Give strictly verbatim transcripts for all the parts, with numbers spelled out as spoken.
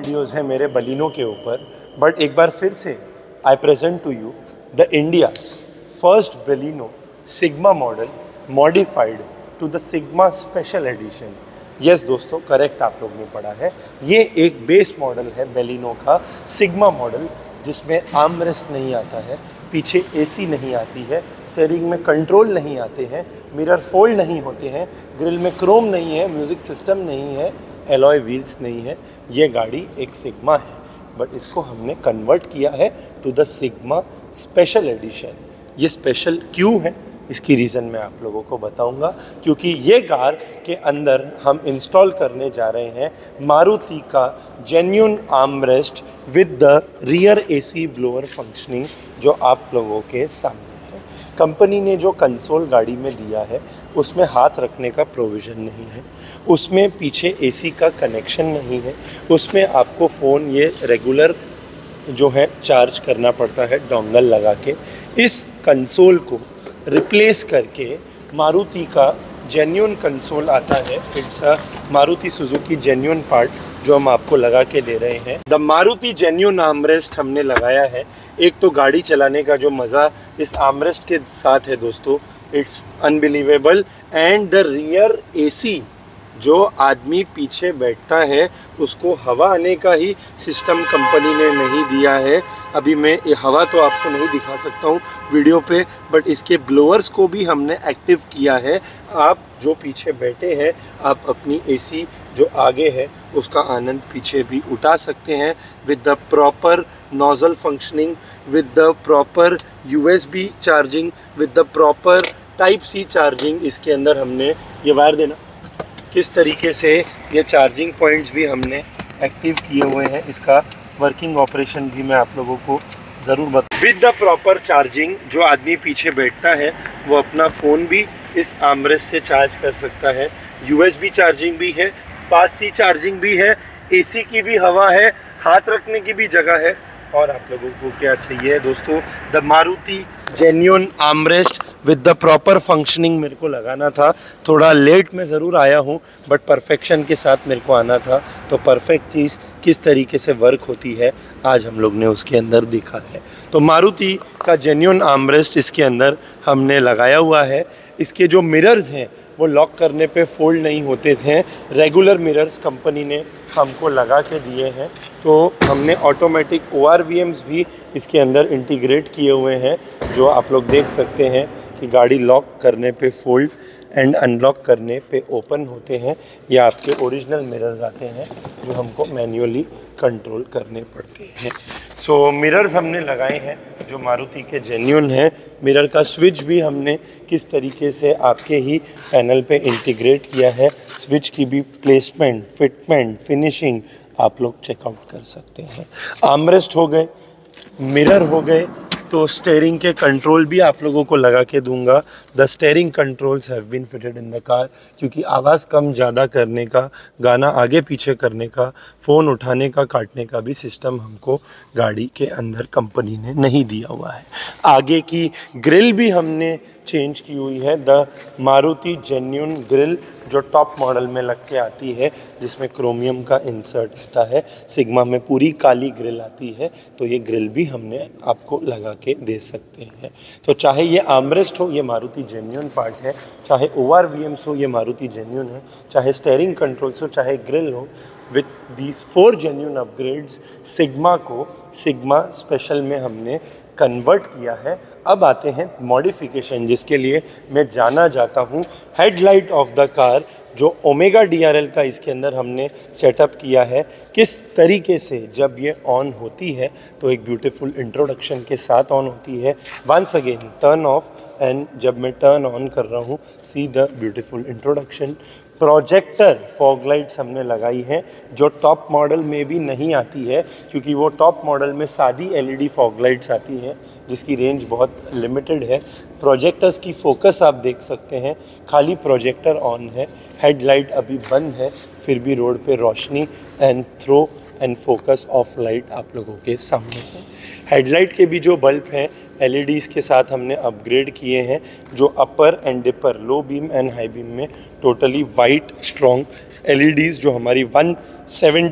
Videos हैं मेरे Baleno के ऊपर, बट एक बार फिर से I present to you the India's first Baleno Sigma model modified to the Sigma special edition. Yes दोस्तों, करेक्ट आप लोग ने पढ़ा है। ये एक बेस मॉडल है बेलिनो का सिग्मा मॉडल, जिसमें आर्मरेस्ट नहीं आता है, पीछे एसी नहीं आती है, स्टीयरिंग में कंट्रोल नहीं आते हैं, मिरर फोल्ड नहीं होते हैं, ग्रिल में क्रोम नहीं है, म्यूज़िक सिस्टम नहीं है, एलॉय व्हील्स नहीं है। ये गाड़ी एक सिग्मा है, बट इसको हमने कन्वर्ट किया है to the Sigma special edition. ये स्पेशल क्यों है, इसकी रीज़न मैं आप लोगों को बताऊंगा, क्योंकि ये कार के अंदर हम इंस्टॉल करने जा रहे हैं मारुति का genuine armrest with the rear AC blower functioning, जो आप लोगों के सामने है। कंपनी ने जो कंसोल गाड़ी में दिया है उसमें हाथ रखने का प्रोविज़न नहीं है, उसमें पीछे एसी का कनेक्शन नहीं है, उसमें आपको फ़ोन ये रेगुलर जो है चार्ज करना पड़ता है डोंगल लगा के। इस कंसोल को रिप्लेस करके मारुति का जेन्युइन कंसोल आता है। It's a Maruti Suzuki genuine part जो हम आपको लगा के दे रहे हैं। द मारुति जेन्युइन आर्मरेस्ट हमने लगाया है। एक तो गाड़ी चलाने का जो मज़ा इस आर्मरेस्ट के साथ है दोस्तों, it's unbelievable. And the rear AC, जो आदमी पीछे बैठता है उसको हवा आने का ही सिस्टम कंपनी ने नहीं दिया है। अभी मैं ये हवा तो आपको नहीं दिखा सकता हूँ वीडियो पे, बट इसके ब्लोअर्स को भी हमने एक्टिव किया है। आप जो पीछे बैठे हैं, आप अपनी एसी जो आगे है उसका आनंद पीछे भी उठा सकते हैं with the proper nozzle functioning, with the proper USB charging, with the proper type C charging. इसके अंदर हमने ये वायर देना किस तरीके से ये चार्जिंग पॉइंट्स भी हमने एक्टिव किए हुए हैं। इसका वर्किंग ऑपरेशन भी मैं आप लोगों को ज़रूर बता। विद द प्रॉपर चार्जिंग, जो आदमी पीछे बैठता है वो अपना फ़ोन भी इस आर्मरेस्ट से चार्ज कर सकता है। यूएसबी चार्जिंग भी है, फास्ट सी चार्जिंग भी है, एसी की भी हवा है, हाथ रखने की भी जगह है। और आप लोगों को क्या चाहिए दोस्तों, the Maruti genuine armrest with the proper functioning मेरे को लगाना था। थोड़ा लेट में ज़रूर आया हूँ, बट परफेक्शन के साथ मेरे को आना था। तो परफेक्ट चीज़ किस तरीके से वर्क होती है आज हम लोग ने उसके अंदर देखा है। तो मारुति का जेन्युइन आर्मरेस्ट इसके अंदर हमने लगाया हुआ है। इसके जो मिरर्स हैं वो लॉक करने पे फोल्ड नहीं होते थे, रेगुलर मिरर्स कंपनी ने हमको लगा के दिए हैं। तो हमने automatic O R V Ms भी इसके अंदर इंटीग्रेट किए हुए हैं, जो आप लोग देख सकते हैं कि गाड़ी लॉक करने पे फोल्ड एंड अनलॉक करने पे ओपन होते हैं। या आपके ओरिजिनल मिरर्स आते हैं जो हमको मैन्युअली कंट्रोल करने पड़ते हैं। सो so, मिरर्स हमने लगाए हैं जो मारुति के जेन्युइन है। मिरर का स्विच भी हमने किस तरीके से आपके ही पैनल पे इंटीग्रेट किया है। स्विच की भी प्लेसमेंट, फिटमेंट, फिनिशिंग आप लोग चेकआउट कर सकते हैं। आर्मरेस्ट हो गए, मिरर हो गए, तो स्टेयरिंग के कंट्रोल भी आप लोगों को लगा के दूंगा। The steering controls have been fitted in the car, क्योंकि आवाज़ कम ज़्यादा करने का, गाना आगे पीछे करने का, फ़ोन उठाने का, काटने का भी सिस्टम हमको गाड़ी के अंदर कंपनी ने नहीं दिया हुआ है। आगे की ग्रिल भी हमने चेंज की हुई है। द मारुति जेन्युइन ग्रिल जो टॉप मॉडल में लग के आती है, जिसमें क्रोमियम का इंसर्ट होता है। सिग्मा में पूरी काली ग्रिल आती है, तो ये ग्रिल भी हमने आपको लगा के दे सकते हैं। तो चाहे ये आर्मरेस्ट हो, ये मारुति जेन्युइन पार्ट है, चाहे ओ आर वी एम्स हो, ये मारुति जेन्युइन है, चाहे स्टेयरिंग कंट्रोल्स हो, चाहे ग्रिल हो, with these four genuine upgrades Sigma को सिग्मा स्पेशल में हमने कन्वर्ट किया है। अब आते हैं मॉडिफिकेशन, जिसके लिए मैं जाना जाता हूँ। हेडलाइट ऑफ द कार जो ओमेगा डी आर एल का इसके अंदर हमने सेटअप किया है, किस तरीके से जब ये ऑन होती है तो एक ब्यूटीफुल इंट्रोडक्शन के साथ ऑन होती है। Once again turn off, and जब मैं टर्न ऑन कर रहा हूँ, see the beautiful introduction. Projector fog lights हमने लगाई हैं, जो टॉप मॉडल में भी नहीं आती है, क्योंकि वो टॉप मॉडल में सादी L E D fog lights आती हैं जिसकी रेंज बहुत लिमिटेड है। प्रोजेक्टर्स की फोकस आप देख सकते हैं, खाली प्रोजेक्टर ऑन है, हेडलाइट अभी बंद है, फिर भी रोड पे रोशनी and throw and focus of light आप लोगों के सामने है। हेडलाइट के भी जो बल्ब हैं एल ई डीज़ के साथ हमने अपग्रेड किए हैं, जो upper and dipper, low beam and high beam में totally white strong L E Ds जो हमारी वन सेवेंटी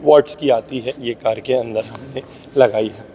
वॉट्स की आती है, ये कार के अंदर हमने लगाई है।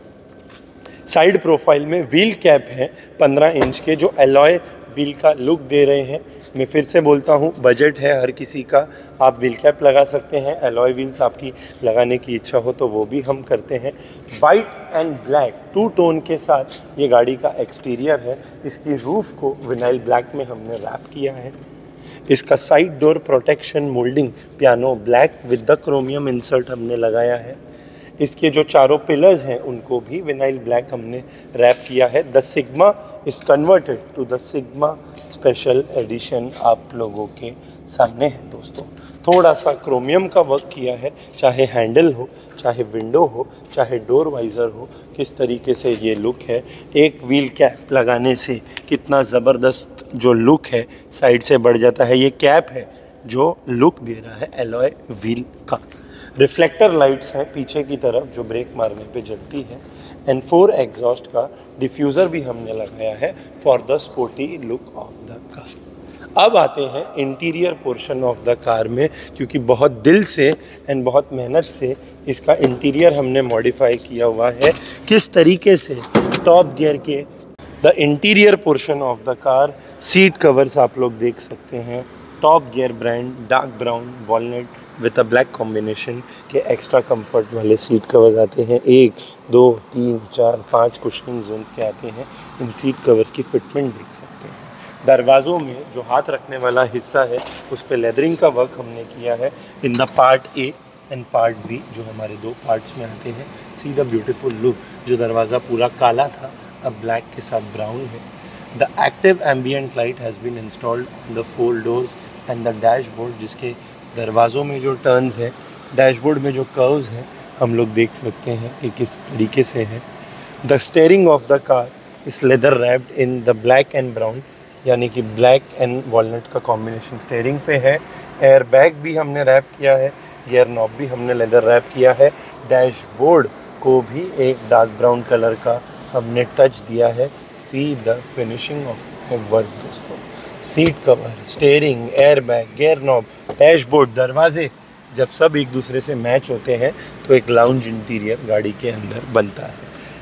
साइड प्रोफाइल में व्हील कैप है पंद्रह इंच के, जो एलॉय व्हील का लुक दे रहे हैं। मैं फिर से बोलता हूँ, बजट है हर किसी का, आप व्हील कैप लगा सकते हैं। एलॉय व्हील्स आपकी लगाने की इच्छा हो तो वो भी हम करते हैं। White and black two tone के साथ ये गाड़ी का एक्सटीरियर है। इसकी रूफ को विनाइल ब्लैक में हमने रैप किया है। इसका side door protection moulding piano black with the chromium insert हमने लगाया है। इसके जो चारों पिलर्स हैं उनको भी विनाइल ब्लैक हमने रैप किया है। The Sigma is converted to the Sigma special edition आप लोगों के सामने है दोस्तों। थोड़ा सा क्रोमियम का वर्क किया है, चाहे हैंडल हो, चाहे विंडो हो, चाहे डोर वाइज़र हो, किस तरीके से ये लुक है। एक व्हील कैप लगाने से कितना ज़बरदस्त जो लुक है साइड से बढ़ जाता है। ये कैप है जो लुक दे रहा है एलॉय व्हील का। रिफ्लेक्टर लाइट्स हैं पीछे की तरफ जो ब्रेक मारने पे जलती है। एंड फोर एग्जॉस्ट का डिफ्यूज़र भी हमने लगाया है for the sporty look of the car. अब आते हैं interior portion of the car में, क्योंकि बहुत दिल से एंड बहुत मेहनत से इसका इंटीरियर हमने मॉडिफाई किया हुआ है। किस तरीके से टॉप गियर के the interior portion of the car, seat covers आप लोग देख सकते हैं। Top Gear brand dark brown walnut with a black combination के एक्स्ट्रा कंफर्ट वाले सीट कवर्स आते हैं। एक दो तीन चार पाँच कुशनिंग जोन्स के आते हैं। इन सीट कवर्स की फिटमेंट देख सकते हैं। दरवाज़ों में जो हाथ रखने वाला हिस्सा है उस पर लेदरिंग का वर्क हमने किया है in the part A and part B, जो हमारे दो पार्ट्स में आते हैं। सी द ब्यूटीफुल लुक, जो दरवाज़ा पूरा काला था अब ब्लैक के साथ ब्राउन है। The active ambient light has been installed on the four doors and the dashboard, जिसके दरवाज़ों में जो टर्न्स हैं, डैशबोर्ड में जो कर्व्स हैं, हम लोग देख सकते हैं कि किस तरीके से है। The steering of the car is leather wrapped in the black and brown, यानी कि ब्लैक एंड वॉलनट का कॉम्बिनेशन स्टेयरिंग पे है। एयर बैग भी हमने रैप किया है, गियर नॉब भी हमने लेदर रैप किया है। डैशबोर्ड को भी एक डार्क ब्राउन कलर का हमने टच दिया है। See the finishing of work दोस्तों। Seat cover, steering, airbag, gear knob, dashboard, दरवाजे, जब सब एक दूसरे से मैच होते हैं तो एक लाउंज इंटीरियर गाड़ी के अंदर बनता है।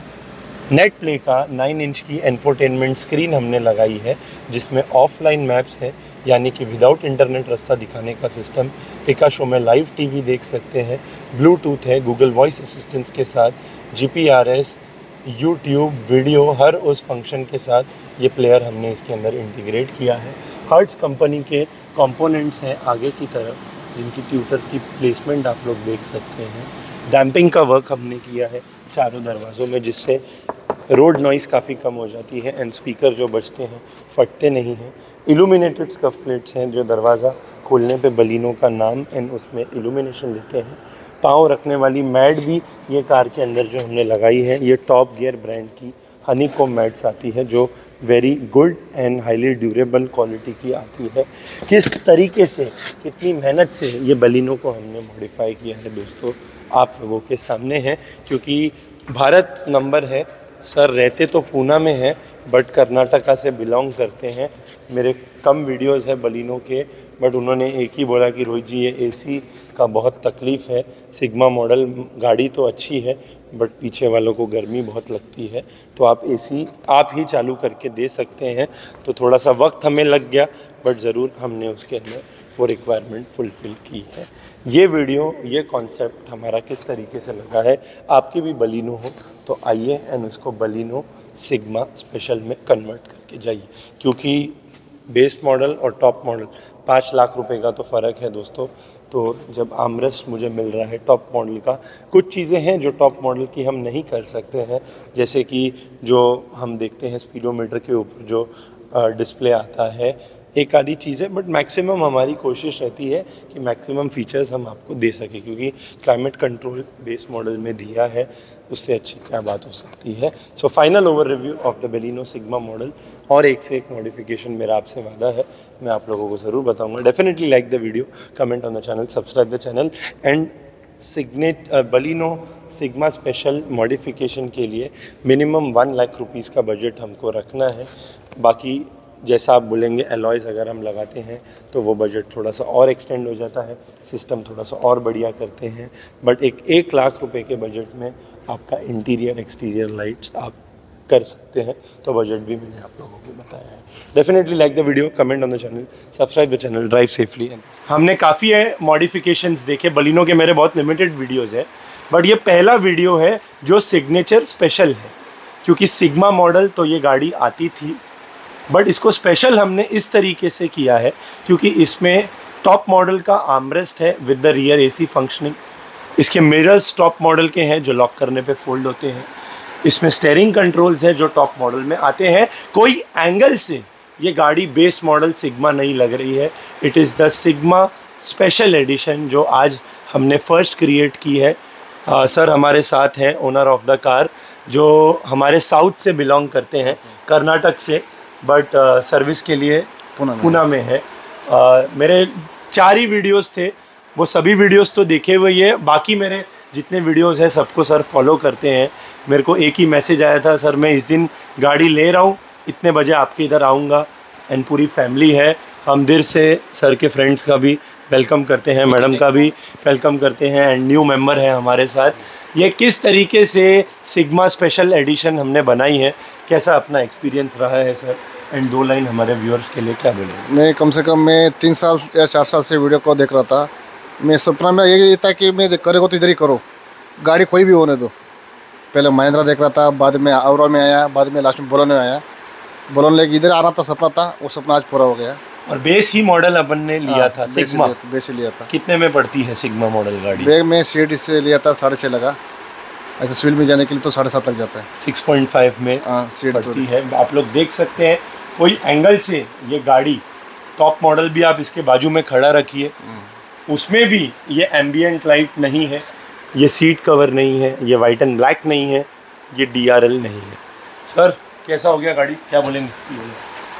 नेट प्ले का नाइन इंच की एंफोटेनमेंट स्क्रीन हमने लगाई है, जिसमें ऑफलाइन मैप्स है, यानी कि विदाउट इंटरनेट रास्ता दिखाने का सिस्टम। पिकाशो में लाइव टीवी देख सकते हैं। ब्लूटूथ है, गूगल वॉइस असिस्टेंस के साथ, जीपीआरएस, यूट्यूब वीडियो, हर उस फंक्शन के साथ ये प्लेयर हमने इसके अंदर इंटीग्रेट किया है। हर्ट्स कंपनी के कंपोनेंट्स हैं आगे की तरफ, जिनकी ट्यूटर्स की प्लेसमेंट आप लोग देख सकते हैं। डैम्पिंग का वर्क हमने किया है चारों दरवाज़ों में, जिससे रोड नॉइज़ काफ़ी कम हो जाती है एंड स्पीकर जो बजते हैं फटते नहीं हैं। इल्यूमिनेटेड स्कफ प्लेट्स हैं जो दरवाज़ा खोलने पे बलिनो का नाम एंड उसमें इल्यूमिनेशन देते हैं। पाँव रखने वाली मैट भी ये कार के अंदर जो हमने लगाई है, ये टॉप गियर ब्रांड की हनीकॉम मैट्स आती है, जो very good and highly durable quality की आती है। किस तरीके से, कितनी मेहनत से ये बलिनो को हमने मॉडिफाई किया है दोस्तों, आप लोगों के सामने है। क्योंकि भारत नंबर है, सर रहते तो पूना में है बट कर्नाटका से बिलोंग करते हैं। मेरे कम वीडियोस है बलिनो के, बट उन्होंने एक ही बोला कि रोहित जी ये एसी का बहुत तकलीफ़ है। सिग्मा मॉडल गाड़ी तो अच्छी है बट पीछे वालों को गर्मी बहुत लगती है, तो आप एसी आप ही चालू करके दे सकते हैं। तो थोड़ा सा वक्त हमें लग गया, बट ज़रूर हमने उसके अंदर वो रिक्वायरमेंट फुलफ़िल की है। ये वीडियो, ये कॉन्सेप्ट हमारा किस तरीके से लगा है, आपकी भी बलिनो हो तो आइए एंड उसको बलिनो सिग्मा स्पेशल में कन्वर्ट करके जाइए। क्योंकि बेस मॉडल और टॉप मॉडल पाँच लाख रुपए का तो फ़र्क है दोस्तों। तो जब आर्मरेस्ट मुझे मिल रहा है टॉप मॉडल का, कुछ चीज़ें हैं जो टॉप मॉडल की हम नहीं कर सकते हैं, जैसे कि जो हम देखते हैं स्पीडोमीटर के ऊपर जो डिस्प्ले आता है, एक आधी चीज़ है, बट मैक्सिमम हमारी कोशिश रहती है कि मैक्सिमम फीचर्स हम आपको दे सकें, क्योंकि क्लाइमेट कंट्रोल बेस मॉडल में दिया है, उससे अच्छी क्या बात हो सकती है। So final over review of the Baleno Sigma model, और एक से एक मॉडिफिकेशन मेरा आपसे वादा है, मैं आप लोगों को ज़रूर बताऊंगा। Definitely like the video, comment on the channel, subscribe the channel and सिग्नेट बलिनो सिग्मा स्पेशल मॉडिफिकेशन के लिए मिनिमम वन लाख रुपीज़ का बजट हमको रखना है। बाकी जैसा आप बोलेंगे एलॉयज़ अगर हम लगाते हैं तो वो बजट थोड़ा सा और एक्सटेंड हो जाता है, सिस्टम थोड़ा सा और बढ़िया करते हैं। बट एक एक लाख रुपए के बजट में आपका इंटीरियर एक्सटीरियर लाइट्स आप कर सकते हैं, तो बजट भी मैंने आप लोगों को बताया है। Definitely like the video, comment on the channel, subscribe the channel, drive safely. हमने काफ़ी है मॉडिफिकेशंस देखे, बलिनो के मेरे बहुत लिमिटेड वीडियोस है, बट ये पहला वीडियो है जो सिग्नेचर स्पेशल है, क्योंकि सिग्मा मॉडल तो ये गाड़ी आती थी, बट इसको स्पेशल हमने इस तरीके से किया है क्योंकि इसमें टॉप मॉडल का आर्मरेस्ट है with the rear AC functioning. इसके मिरर्स टॉप मॉडल के हैं जो लॉक करने पे फोल्ड होते हैं। इसमें स्टेयरिंग कंट्रोल्स हैं जो टॉप मॉडल में आते हैं। कोई एंगल से ये गाड़ी बेस मॉडल सिग्मा नहीं लग रही है। It is the Sigma special edition जो आज हमने फर्स्ट क्रिएट की है। uh, सर हमारे साथ हैं ओनर ऑफ द कार, जो हमारे साउथ से बिलोंग करते हैं, कर्नाटक से, बट सर्विस uh, के लिए पुणे में है। uh, मेरे चार ही वीडियोस थे, वो सभी वीडियोस तो देखे हुए ही है। बाकी मेरे जितने वीडियोस हैं सबको सर फॉलो करते हैं। मेरे को एक ही मैसेज आया था, सर मैं इस दिन गाड़ी ले रहा हूँ, इतने बजे आपके इधर आऊँगा, एंड पूरी फैमिली है। हम दिल से सर के फ्रेंड्स का भी वेलकम करते हैं, मैडम का भी वेलकम करते हैं, एंड न्यू मेंबर है हमारे साथ। ये किस तरीके से सिग्मा स्पेशल एडिशन हमने बनाई है, कैसा अपना एक्सपीरियंस रहा है सर, एंड दो लाइन हमारे व्यूअर्स के लिए क्या बोलेंगे? मैं कम से कम मैं तीन साल या चार साल से वीडियो को देख रहा था। मैं सपना में यही था कि मैं करेगा तो इधर ही करो, गाड़ी कोई भी होने दो। पहले महिंद्रा देख रहा था, बाद में औरा में आया, बाद में लास्ट में बोलोन में आया। बोलोन लेके इधर आना था सपना था, वो सपना आज पूरा हो गया। और बेस ही मॉडल अपन ने लिया था सिग्मा। बेस लिया था। कितने में पड़ती है सिग्मा मॉडल गाड़ी? बैग में सीट इससे लिया था साढ़े छः लगा, ऐसे सिविल में जाने के लिए तो साढ़े सात लग जाता है। सिक्स पॉइंट फाइव में हाँ सीट पड़ती है। आप लोग देख सकते हैं, कोई एंगल से ये गाड़ी टॉप मॉडल भी आप इसके बाजू में खड़ा रखिए, उसमें भी ये एम्बियंट लाइट नहीं है, ये सीट कवर नहीं है, ये वाइट एंड ब्लैक नहीं है, ये डी आर एल नहीं है। सर कैसा हो गया गाड़ी, क्या बोलेंगे?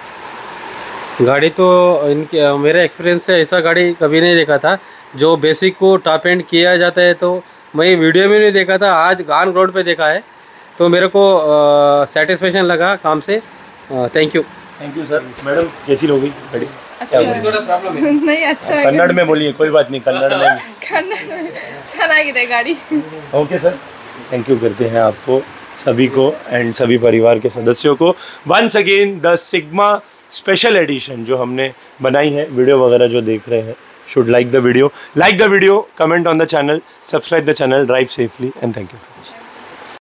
गाड़ी तो इनके मेरे एक्सपीरियंस से ऐसा गाड़ी कभी नहीं देखा था जो बेसिक को टॉप एंड किया जाता है। तो मैं वीडियो में नहीं देखा था, आज ऑन ग्राउंड पे देखा है, तो मेरे को सेटिस्फेक्शन लगा काम से। Thank you thank you sir. Madam कैसी लोगी गाड़ी? अच्छा थोड़ा प्रॉब्लम है नहीं, अच्छा कन्नड़ में बोलिए, कोई बात नहीं, कन्नड़ में कन्नड़ में ಚೆನ್ನಾಗಿದೆ गाड़ी। ओके सर, थैंक यू करते हैं आपको सभी को एंड सभी परिवार के सदस्यों को। Once again the Sigma special edition जो हमने बनाई है, वीडियो वगैरह जो देख रहे हैं should like the video, like the video, comment on the channel, subscribe the channel, drive safely and thank you.